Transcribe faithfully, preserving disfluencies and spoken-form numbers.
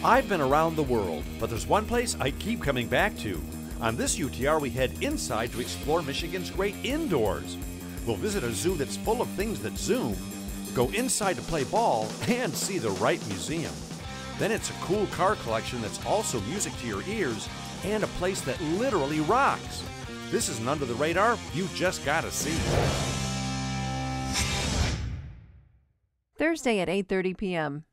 I've been around the world, but there's one place I keep coming back to. On this U T R, we head inside to explore Michigan's great indoors. We'll visit a zoo that's full of things that zoom, go inside to play ball, and see the Wright Museum. Then it's a cool car collection that's also music to your ears, and a place that literally rocks. This isn't under the radar, you just gotta see. Thursday at eight thirty p m